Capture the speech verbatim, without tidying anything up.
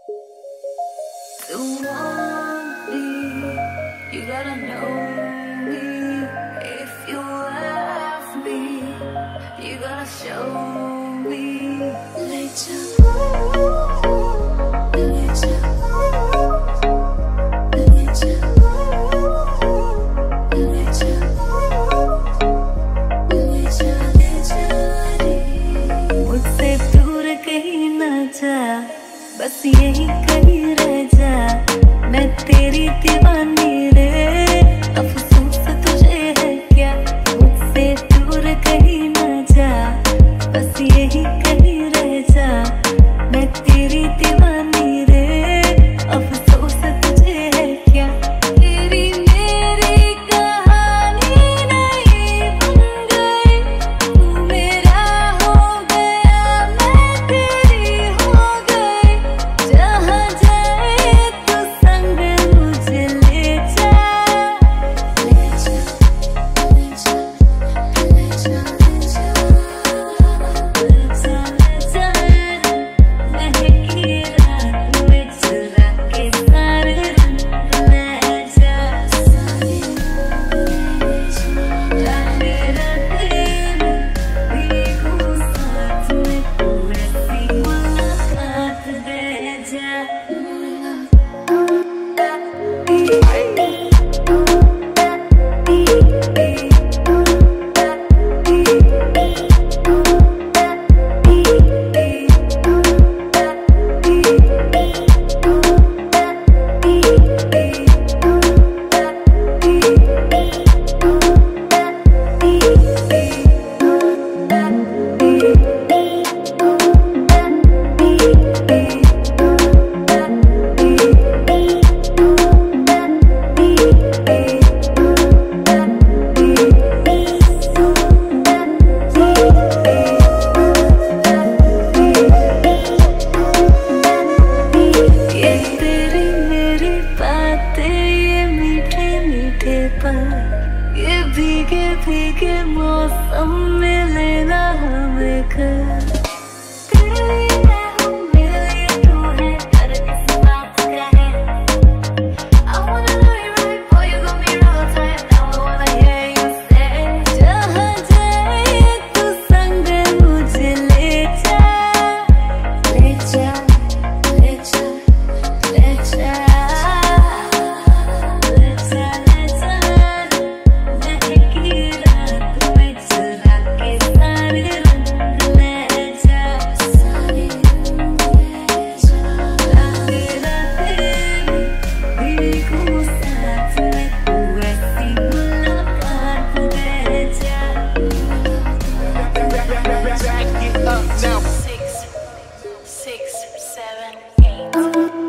To want me, you gotta know me. If you love me, you gotta show me. Leja, Leja, Leja, Leja, Leja, Leja। मुझसे दूर कहीं ना जा, बस यही कहीं रह जा। मैं तेरी दीवानी रे, अफसोस तुझे है क्या। मुझसे दूर कहीं ना जा, बस यही कहीं रह जा। मैं तेरी दीवानी रे, अफसोस तुझे है क्या। तेरी मेरी कहानी नहीं बन गई, तू मेरा हो गया, मैं तेरी हो गई। जहाँ जाए तू संग मुझे ले जा। ले जा, ले जा, ले जा, ले जा, ले जा, ले जा। महकी रात में चुरा के सारे रंग ले जा। सारे ले जा, मेरा दिल भीगू साथ में, तू ऐसी मुलाकात दे जा। ये तेरी मेरी बातें, ये मीठे मीठे पल, ये भीगे भीगे मौसम में लेना हमें घर। तेरे लिए मैं हूँ, मेरे लिए तू है, हर किसी बात का है। I wanna know you right, boy, you got me real tight, now I wanna hear you say। जहाँ जाए तू संग मुझे ले जा। ले जा, ले जा, ले जा, ले जा, ले जा। महकी रात में चुरा के सारे रंग ले जा। सारे रंग ले जा। मेरा दिल भीगू साथ में, तू ऐसी मुलाकात दे जा। Back it up now. Six, six, seven, eight.